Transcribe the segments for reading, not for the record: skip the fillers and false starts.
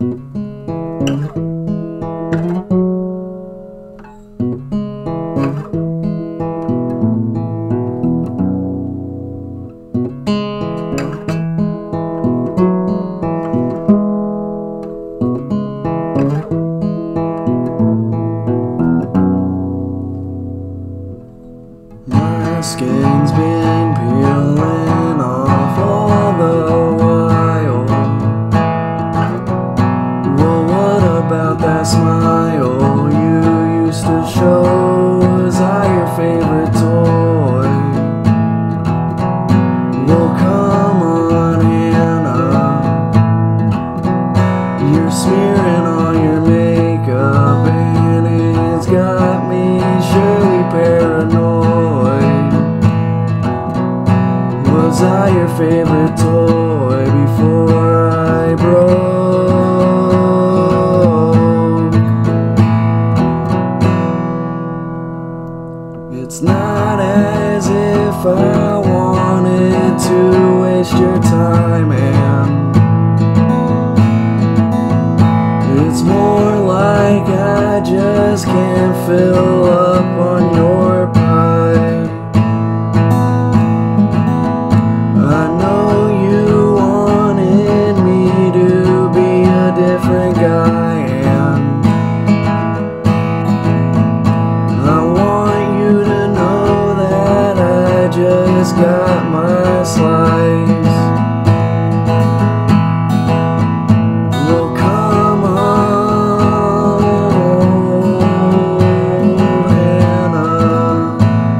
My skin's been peeling off all the while. Well, what about that smile you used to show? Was I your favorite toy? Well, come on, Hannah, you're smearing all your makeup and it's got me surely paranoid. Was I your favorite toy before I broke? It's not as if I wanted to waste your time, and it's more like I just can't fill up on your pie. I know you wanted me to be a different guy, and I want you to know that I just got my slice. Well, come on, Hannah,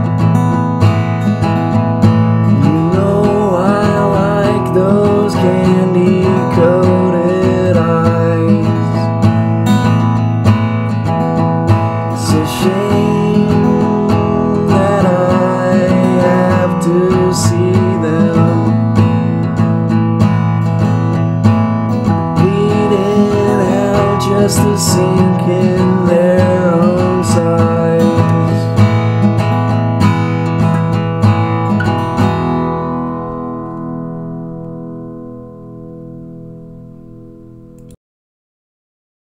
you know I like those candy-coated eyes. It's a shame that I have to see them bleeding out just to sink in there.